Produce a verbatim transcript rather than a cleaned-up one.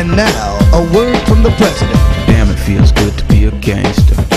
And now, a word from the president. Damn, it feels good to be a gangster.